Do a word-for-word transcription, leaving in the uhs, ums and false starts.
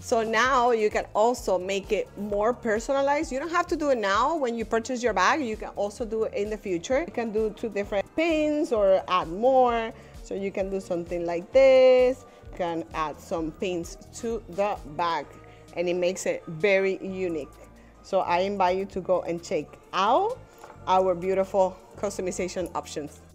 So now you can also make it more personalized. You don't have to do it now when you purchase your bag. You can also do it in the future. You can do two different pins or add more. So you can do something like this. You can add some pins to the bag and it makes it very unique. So I invite you to go and check out our beautiful customization options.